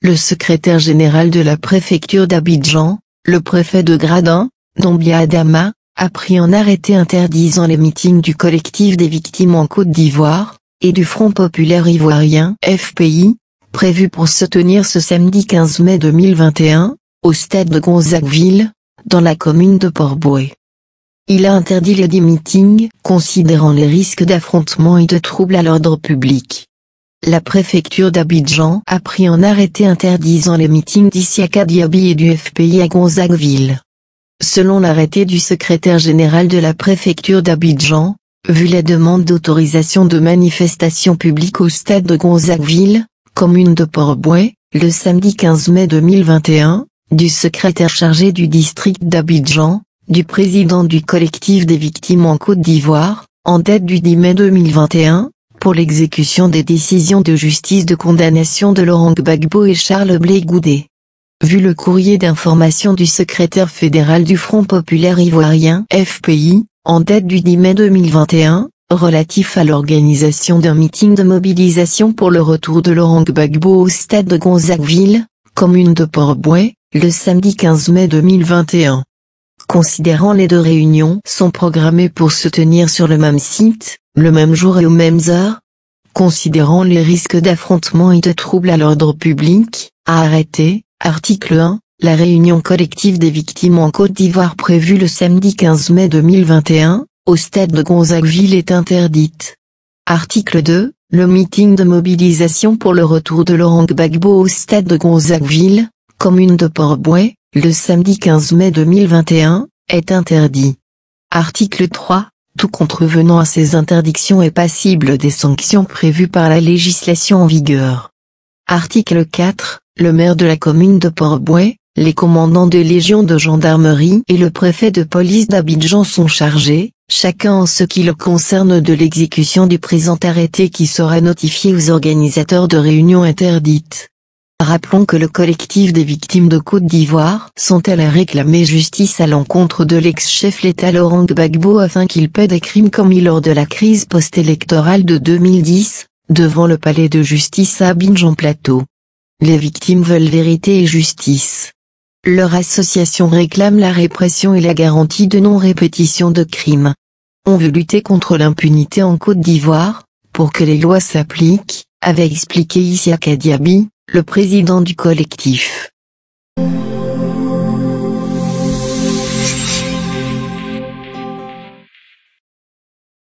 le secrétaire général de la préfecture d'Abidjan, le préfet de Gradin, Doumbia Adama, a pris un arrêté interdisant les meetings du collectif des victimes en Côte d'Ivoire, et du Front populaire ivoirien (FPI), prévus pour se tenir ce samedi 15 mai 2021, au stade de Gonzagueville, dans la commune de Port-Bouët. Il a interdit les 10 meetings, considérant les risques d'affrontements et de troubles à l'ordre public. La préfecture d'Abidjan a pris un arrêté interdisant les meetings d'Isiaka Diaby et du FPI à Gonzagueville. Selon l'arrêté du secrétaire général de la préfecture d'Abidjan, vu les demandes d'autorisation de manifestation publique au stade de Gonzagueville, commune de Port-Bouët, le samedi 15 mai 2021, du secrétaire chargé du district d'Abidjan, du président du collectif des victimes en Côte d'Ivoire, en date du 10 mai 2021, pour l'exécution des décisions de justice de condamnation de Laurent Gbagbo et Charles Blé Goudé. Vu le courrier d'information du secrétaire fédéral du Front populaire ivoirien (FPI), en date du 10 mai 2021, relatif à l'organisation d'un meeting de mobilisation pour le retour de Laurent Gbagbo au stade de Gonzagueville, commune de Port-Bouët, le samedi 15 mai 2021. Considérant les deux réunions sont programmées pour se tenir sur le même site, le même jour et aux mêmes heures, considérant les risques d'affrontement et de troubles à l'ordre public, a arrêté, article 1, la réunion collective des victimes en Côte d'Ivoire prévue le samedi 15 mai 2021, au stade de Gonzagueville est interdite. Article 2, le meeting de mobilisation pour le retour de Laurent Gbagbo au stade de Gonzagueville, commune de Port-Bouët, le samedi 15 mai 2021, est interdit. Article 3, tout contrevenant à ces interdictions est passible des sanctions prévues par la législation en vigueur. Article 4, le maire de la commune de Port-Bouët, les commandants de légion de gendarmerie et le préfet de police d'Abidjan sont chargés, chacun en ce qui le concerne, de l'exécution du présent arrêté qui sera notifié aux organisateurs de réunions interdites. Rappelons que le collectif des victimes de Côte d'Ivoire sont allés réclamer justice à l'encontre de l'ex-chef l'État Laurent Gbagbo afin qu'il paie des crimes commis lors de la crise post-électorale de 2010, devant le palais de justice à Abidjan Plateau. Les victimes veulent vérité et justice. Leur association réclame la répression et la garantie de non-répétition de crimes. On veut lutter contre l'impunité en Côte d'Ivoire, pour que les lois s'appliquent, avait expliqué Isiaka Diaby, le président du collectif.